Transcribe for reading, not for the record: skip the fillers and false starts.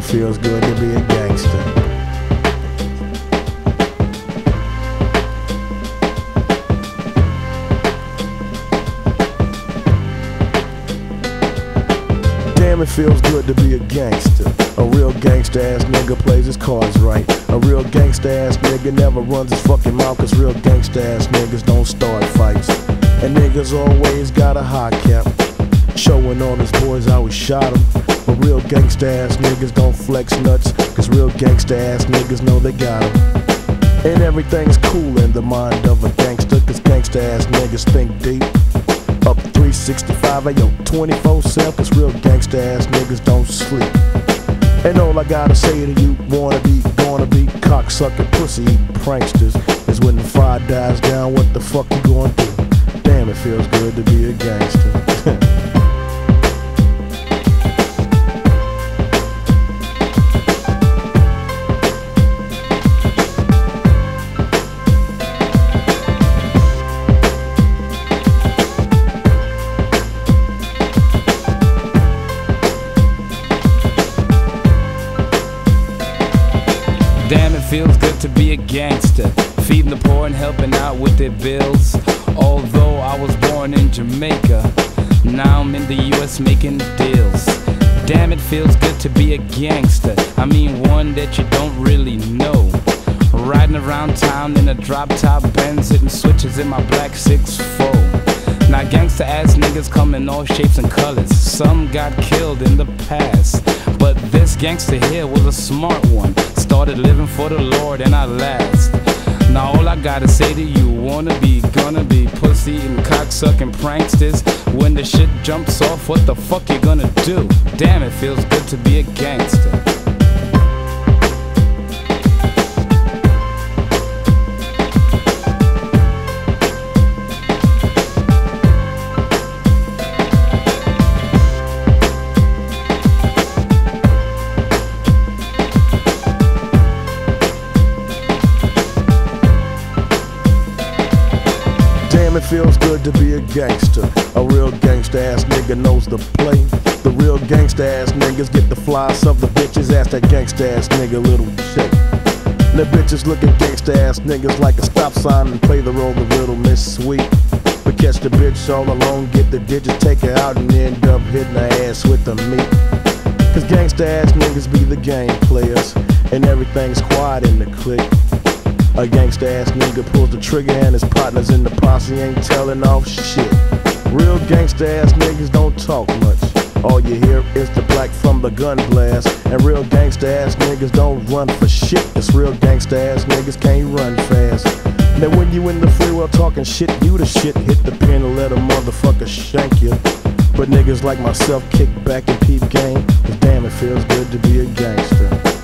feels good to be a gangster. Damn, it feels good to be a gangster. A real gangsta ass nigga plays his cards right. A real gangsta ass nigga never runs his fucking mouth, cause real gangsta ass niggas don't start fights. And niggas always got a high cap, showing all his boys how we shot him. But real gangsta ass niggas don't flex nuts, cause real gangsta ass niggas know they got him. And everything's cool in the mind of a gangster, cause gangsta ass niggas think deep. Up 365, ayo, 24/7, cause real gangsta ass niggas don't sleep. And all I gotta say to you wanna be, gonna be cocksucking, pussy eating pranksters is when the fire dies down, what the fuck you gonna do? Damn, it feels good to be a gangster. Damn, it feels good to be a gangster, feeding the poor and helping out with their bills. Although I was born in Jamaica, now I'm in the US making deals. Damn, it feels good to be a gangster, I mean one that you don't really know. Riding around town in a drop-top Benz, hitting switches in my black 6'4". Now gangsta ass niggas come in all shapes and colors. Some got killed in the past, but this gangster here was a smart one. Started living for the Lord and I last. Now all I gotta say to you, wanna be, gonna be pussy and cocksucking pranksters. When the shit jumps off, what the fuck you gonna do? Damn, it feels good to be a gangster. Damn, it feels good to be a gangster. A real gangsta ass nigga knows the play. The real gangsta ass niggas get the flies of the bitches. Ask that gangsta ass nigga little shit. The bitches look at gangsta ass niggas like a stop sign and play the role of Little Miss Sweet. But catch the bitch all alone, get the digits, take her out and end up hitting her ass with the meat. Cause gangsta ass niggas be the game players, and everything's quiet in the clique. A gangsta ass nigga pulls the trigger and his partners in the posse ain't telling off shit. Real gangsta ass niggas don't talk much, all you hear is the black from the gun blast. And real gangsta ass niggas don't run for shit, cause real gangsta ass niggas can't run fast. Now when you in the free world talking shit, you the shit, hit the pin and let a motherfucker shank you. But niggas like myself kick back and peep game, cause damn, it feels good to be a gangster.